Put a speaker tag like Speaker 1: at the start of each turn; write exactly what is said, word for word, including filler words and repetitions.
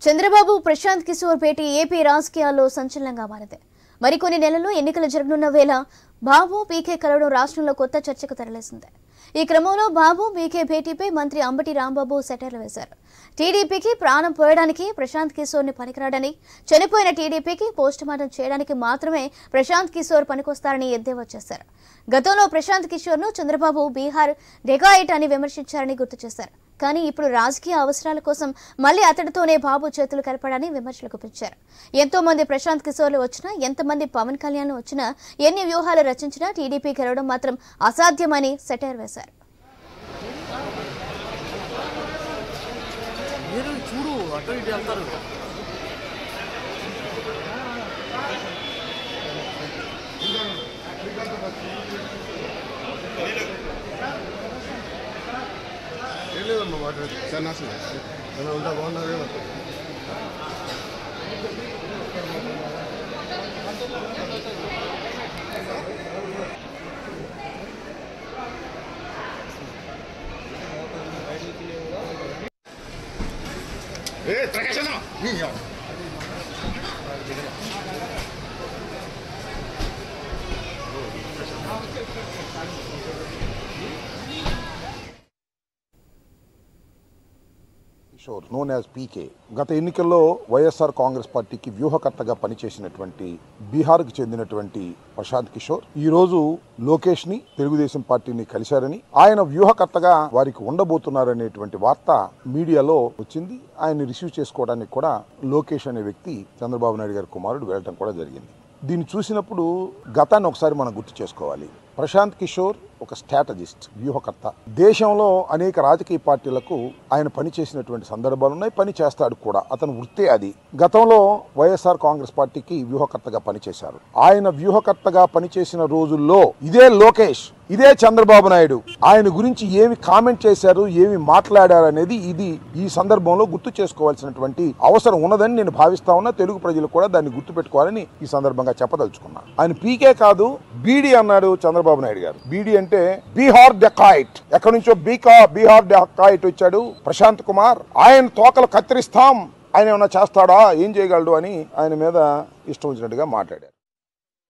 Speaker 1: చంద్రబాబు ప్రశాంత్ కిషోర్ భేటీ AP రాజకీయాల్లో సంచలనంగా మారింది. మరికొన్ని నెలల్లో ఎన్నికలు జరగనున్న వేళ బాబు పీకే కలవడం రాష్ట్రంలో కొత్త చర్చకు తెరలేసింది. ఈ క్రమంలో బాబు పీకే భేటీపై మంత్రి అంబటి రాంబాబు సెటైర్లు వేశారు. టీడీపీకి ప్రాణం పోయడానికి ప్రశాంత్ కిషోర్ ని పనికిరాడని, చనిపోయిన టీడీపీకి పోస్టుమార్టం చేయడానికి మాత్రమే ప్రశాంత్ కిషోర్ పనికొస్తారని ఎద్దేవా చేశారు. గతంలో ప్రశాంత్ కిషోర్ ను చంద్రబాబు బీహార్ డెకాయిట్ అని విమర్శించారని గుర్తు చేశారు. కానీ ఇప్పుడు రాజకీయ అవసరాల కోసం మళ్లీ అతడితోనే బాబు చేతులు కలపడాన్ని విమర్శలు గుప్పించారు. ఎంతో మంది ప్రశాంత్ కిషోర్లు వచ్చినా, ఎంతమంది పవన్ కళ్యాణ్ వచ్చినా, ఎన్ని వ్యూహాలు రచించినా టీడీపీ గెలవడం మాత్రం అసాధ్యమని సెటైర్ వేశారు.
Speaker 2: లేదమ్మా మాట్లాడు సార్ నాశనం ఏమైనా ఉంటా బాగున్నారు. ఏ ప్రకాశం
Speaker 3: కిషోర్ నోన్ యాజ్ పీకే గత ఎన్నికల్లో వైఎస్ఆర్ కాంగ్రెస్ పార్టీకి వ్యూహకర్తగా పనిచేసినటువంటి బీహార్కు చెందినటువంటి ప్రశాంత్ కిషోర్ ఈ రోజు లోకేష్ ని తెలుగుదేశం పార్టీని కలిశారని, ఆయన వ్యూహకర్తగా వారికి ఉండబోతున్నారనేటువంటి వార్త మీడియాలో వచ్చింది. ఆయన్ని రిసీవ్ చేసుకోవడానికి కూడా లోకేష్ అనే వ్యక్తి చంద్రబాబు నాయుడు గారి కుమారుడు వెళ్ళడం కూడా జరిగింది. దీన్ని చూసినప్పుడు గతాన్ని ఒకసారి మనం గుర్తు చేసుకోవాలి. ప్రశాంత్ కిషోర్ ఒక స్ట్రాటజిస్ట్, వ్యూహకర్త. దేశంలో అనేక రాజకీయ పార్టీలకు ఆయన పనిచేసినటువంటి సందర్భాలు ఉన్నాయి, పని చేస్తాడు కూడా. అతను వృత్తే అది. గతంలో వైఎస్ఆర్ కాంగ్రెస్ పార్టీకి వ్యూహకర్తగా పనిచేశారు. ఆయన వ్యూహకర్తగా పనిచేసిన రోజుల్లో ఇదే లోకేష్, ఇదే చంద్రబాబు నాయుడు ఆయన గురించి ఏమి కామెంట్ చేశారు, ఏమి మాట్లాడారు అనేది ఇది ఈ సందర్భంలో గుర్తు చేసుకోవాల్సినటువంటి అవసరం ఉన్నదని నేను భావిస్తా ఉన్నా. తెలుగు ప్రజలు కూడా దాన్ని గుర్తు పెట్టుకోవాలని ఈ సందర్భంగా చెప్పదలుచుకున్నా. ఆయన పీకే కాదు బీడీ అన్నాడు చంద్రబాబు నాయుడు గారు. బీడీ అంటే బీహార్ డెకాయిట్. ఎక్కడి నుంచో బీకా బీహార్ డెకాయిట్ వచ్చాడు ప్రశాంత్ కుమార్. ఆయన తోకలు కత్తిరిస్తాం, ఆయన ఏమన్నా చేస్తాడా, ఏం చేయగలడు అని ఆయన మీద ఇష్టం వచ్చినట్టుగా మాట్లాడారు.